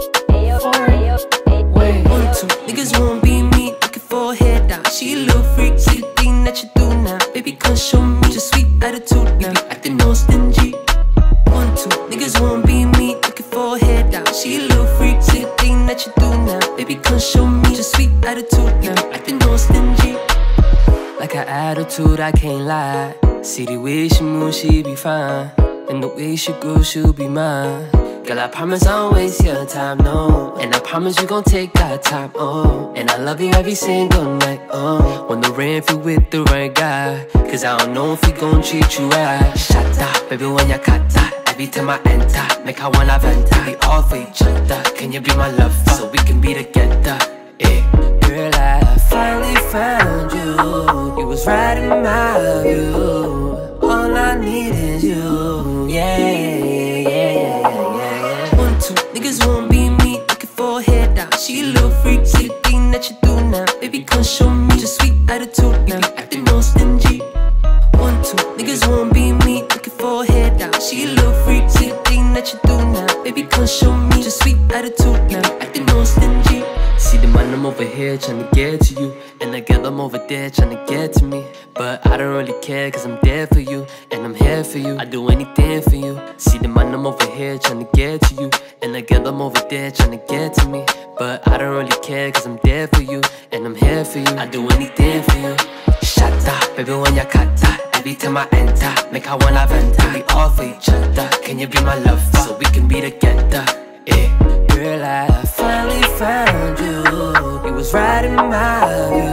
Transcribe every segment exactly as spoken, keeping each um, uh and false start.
Wait, one, two, niggas won't be me, looking for a head down. She a little freak, see the thing that you do now. Baby, come show me your sweet attitude now. Baby, acting all stingy. One, two, niggas won't be me, looking for a head down. She a little freak, see the thing that you do now. Baby, come show me your sweet attitude now. Acting all stingy. Like her attitude, I can't lie. See the way she move, she be fine. And the way she grow, she'll be mine. Girl, I promise I won't waste your time, no. And I promise you gon' take our time, oh. And I love you every single night, oh. Wanna rain if you with the right guy, cause I don't know if he gon' treat you right. Shut up, baby, when you cut that. Every time I enter, make her wanna vent. We all for each other. Can you be my lover, so we can be together, yeah. Girl, I finally found you. You was right in my view. All I need is you, yeah, yeah, yeah, yeah. One, two, niggas won't be me, looking for a head down. She a little freak, see the thing that you do now. Baby, come show me your sweet attitude now. Acting all stingy. One, two, niggas won't be me, looking for a head down. She a little freak, see the thing that you do now. Baby, come show me your sweet attitude now. Acting all stingy. See the man, I'm over here tryna get to you, and the girl I'm over there tryna get to me. But I don't really care, cause I'm there for you, and I'm here for you. I do anything for you. See the man, I'm over here tryna get to you, and the girl I'm over there tryna get to me. But I don't really care, cause I'm there for you, and I'm here for you. I do anything for you. Shut up, baby, when you cut that. Every time I enter, make her wanna vent. We all for each other. Can you be my lover, so we can be together, yeah. Girl, I finally found you. You was right in my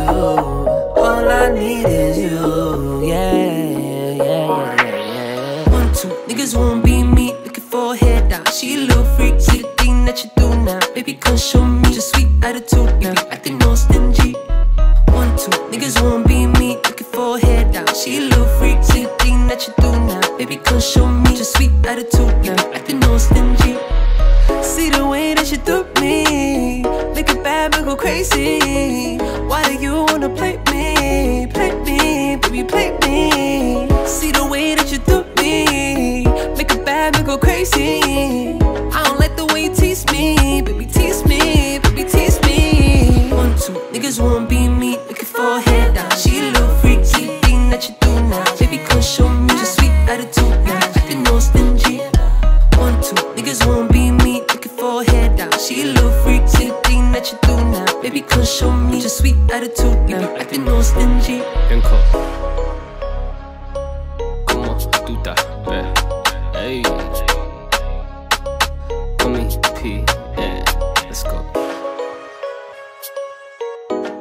view. All I need is you, yeah, yeah, yeah, yeah. One, two, niggas won't be me, looking for a head down. She a little freak, see the thing that you do now. Baby, come show me your sweet attitude now. Acting all stingy. One, two, niggas won't be me, looking for a head down. She a little freak, see the thing that you do now. Baby, come show me your sweet attitude now. Acting all stingy. See the way that you do me, make a bad man go crazy. Why do you wanna play me, play me, baby, play me? See the way that you do me, make a bad man go crazy. I don't like the way you tease me, baby, tease me, baby, tease me. One, two, niggas won't be me, looking for a head down. She a little freak, see the thing that you do now. Baby, come show me your sweet attitude now. Acting all stingy. One, two, niggas won't be me, looking for a head down. She a little freak, see the thing that you do now. Baby, come show me your sweet attitude now. Acting all stingy. Enco, ¿cómo tú estás? Hey, come me, P, yeah, let's go.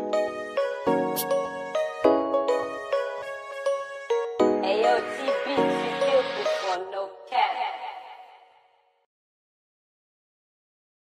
Ayo, T B.